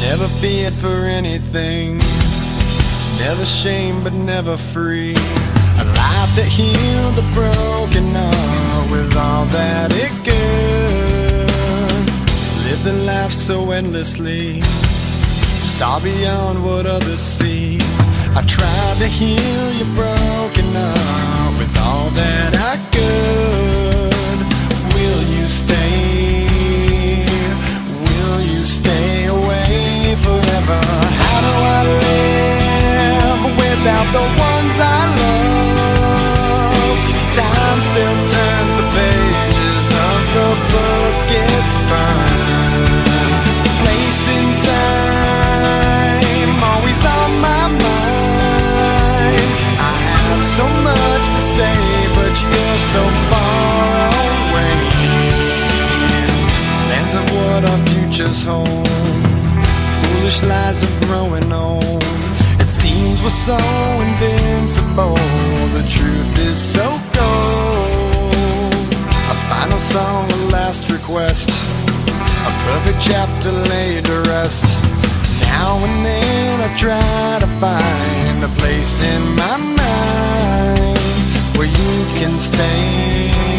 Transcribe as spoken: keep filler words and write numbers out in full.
Never feared for anything, never shame but never free. A life that healed the broken heart with all that it could. Lived a life so endlessly, saw beyond what others see. I tried to heal your broken heart with all that I could. Will you stay? Will you stay away forever? How do I live without the ones I love? Time still turns the pages of the book it's burned. Place in time, always on my mind. I have so much to say, but you're so far away. Lands of what our futures hold, foolish lies of growing old. It seems we're so invincible, the truth is so cold. A final song, a last request, a perfect chapter laid to rest. Now and then I try to find a place in my mind where you can stay.